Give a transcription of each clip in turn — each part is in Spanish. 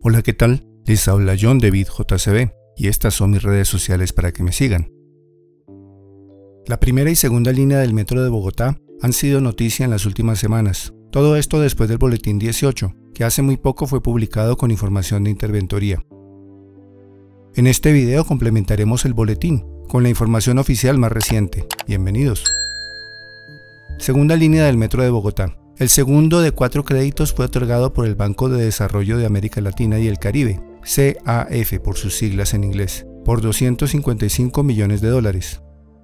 Hola, ¿qué tal? Les habla John de BitJCB y estas son mis redes sociales para que me sigan. La primera y segunda línea del Metro de Bogotá han sido noticia en las últimas semanas. Todo esto después del Boletín 18, que hace muy poco fue publicado con información de interventoría. En este video complementaremos el boletín con la información oficial más reciente. Bienvenidos. Segunda línea del Metro de Bogotá. El segundo de 4 créditos fue otorgado por el Banco de Desarrollo de América Latina y el Caribe, CAF por sus siglas en inglés, por $255 millones.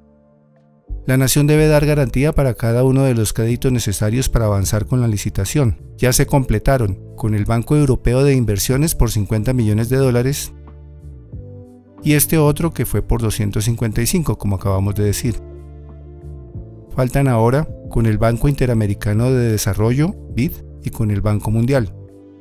La Nación debe dar garantía para cada uno de los créditos necesarios para avanzar con la licitación. Ya se completaron con el Banco Europeo de Inversiones por $50 millones y este otro que fue por 255, como acabamos de decir. Faltan ahora con el Banco Interamericano de Desarrollo, BID, y con el Banco Mundial.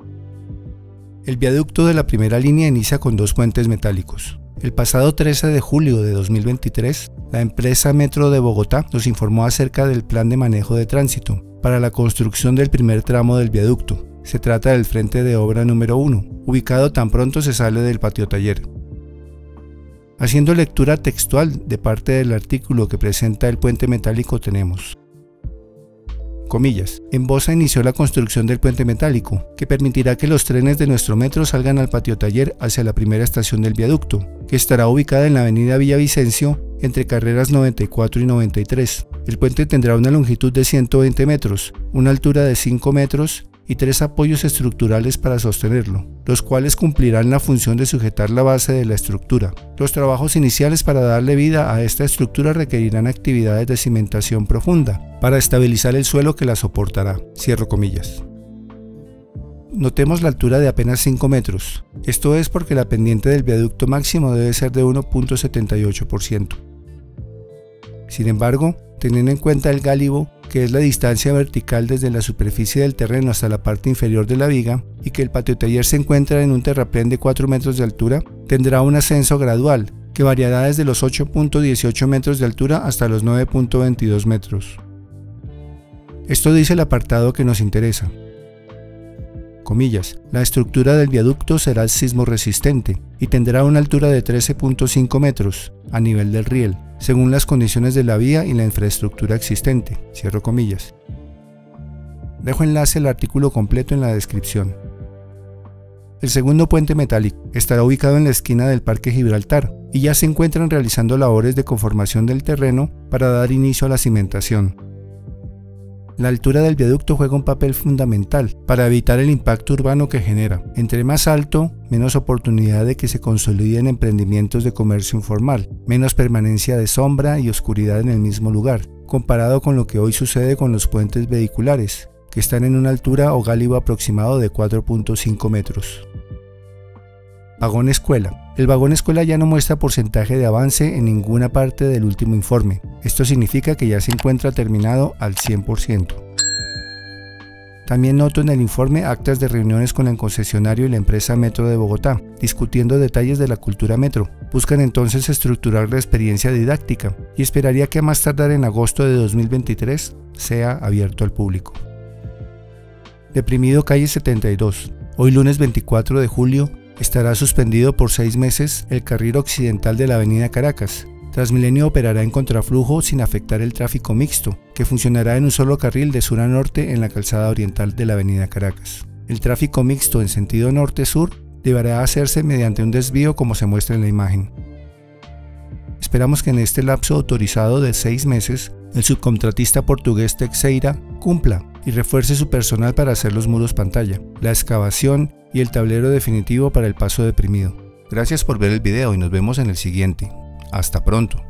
El viaducto de la primera línea inicia con 2 puentes metálicos. El pasado 13 de julio de 2023, la empresa Metro de Bogotá nos informó acerca del plan de manejo de tránsito para la construcción del primer tramo del viaducto. Se trata del frente de obra número 1, ubicado tan pronto se sale del patio taller. Haciendo lectura textual de parte del artículo que presenta el puente metálico tenemos: comillas, en Bosa inició la construcción del puente metálico, que permitirá que los trenes de nuestro metro salgan al patio taller hacia la primera estación del viaducto, que estará ubicada en la avenida Villavicencio, entre carreras 94 y 93. El puente tendrá una longitud de 120 metros, una altura de 5 metros y 3 apoyos estructurales para sostenerlo, los cuales cumplirán la función de sujetar la base de la estructura. Los trabajos iniciales para darle vida a esta estructura requerirán actividades de cimentación profunda, para estabilizar el suelo que la soportará. Cierro comillas. Notemos la altura de apenas 5 metros. Esto es porque la pendiente del viaducto máximo debe ser de 1.78%. Sin embargo, teniendo en cuenta el gálibo, que es la distancia vertical desde la superficie del terreno hasta la parte inferior de la viga, y que el patio taller se encuentra en un terraplén de 4 metros de altura, tendrá un ascenso gradual, que variará desde los 8.18 metros de altura hasta los 9.22 metros. Esto dice el apartado que nos interesa. Comillas, la estructura del viaducto será sismo resistente y tendrá una altura de 13.5 metros a nivel del riel, según las condiciones de la vía y la infraestructura existente. Cierro comillas. Dejo enlace al artículo completo en la descripción. El segundo puente metálico estará ubicado en la esquina del Parque Gibraltar y ya se encuentran realizando labores de conformación del terreno para dar inicio a la cimentación. La altura del viaducto juega un papel fundamental para evitar el impacto urbano que genera. Entre más alto, menos oportunidad de que se consoliden emprendimientos de comercio informal, menos permanencia de sombra y oscuridad en el mismo lugar, comparado con lo que hoy sucede con los puentes vehiculares, que están en una altura o gálibo aproximado de 4.5 metros. Vagón escuela. El vagón escuela ya no muestra porcentaje de avance en ninguna parte del último informe. Esto significa que ya se encuentra terminado al 100%. También noto en el informe actas de reuniones con el concesionario y la empresa Metro de Bogotá, discutiendo detalles de la cultura metro. Buscan entonces estructurar la experiencia didáctica y esperaría que a más tardar en agosto de 2023 sea abierto al público. Deprimido calle 72. Hoy lunes 24 de julio estará suspendido por 6 meses el carril occidental de la avenida Caracas. Transmilenio operará en contraflujo sin afectar el tráfico mixto, que funcionará en un solo carril de sur a norte en la calzada oriental de la avenida Caracas. El tráfico mixto en sentido norte-sur deberá hacerse mediante un desvío como se muestra en la imagen. Esperamos que en este lapso autorizado de 6 meses, el subcontratista portugués Texeira cumpla y refuerce su personal para hacer los muros pantalla, la excavación y el tablero definitivo para el paso deprimido. Gracias por ver el video y nos vemos en el siguiente. Hasta pronto.